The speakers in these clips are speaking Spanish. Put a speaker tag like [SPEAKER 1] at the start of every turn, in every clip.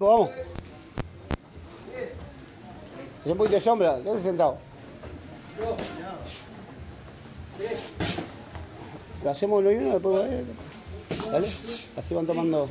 [SPEAKER 1] Vamos. Hace un poquito de sombra, quédate sentado. Lo hacemos uno y uno, después ¿vale? Así van tomando.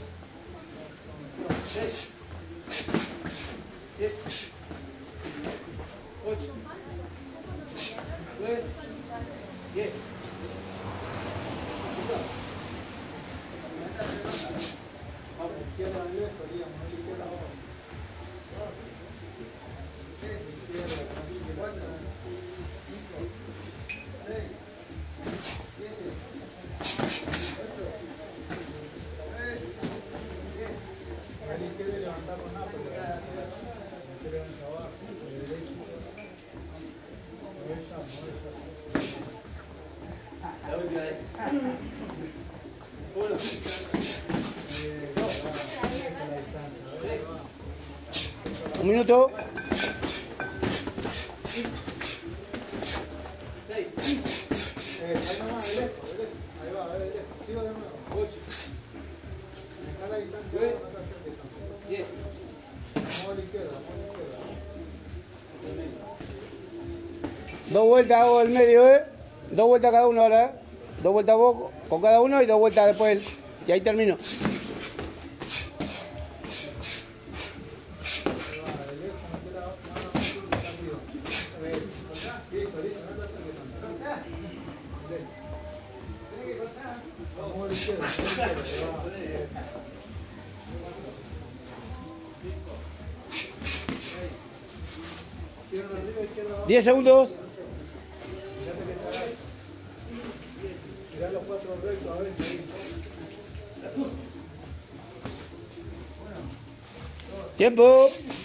[SPEAKER 1] Un minuto. Dos vueltas hago el medio, Dos vueltas cada uno ahora, Dos vueltas vos con cada uno y dos vueltas después él. Y ahí termino. ¿10 segundos?
[SPEAKER 2] Tirar los 4 rectos a veces.
[SPEAKER 1] Tiempo.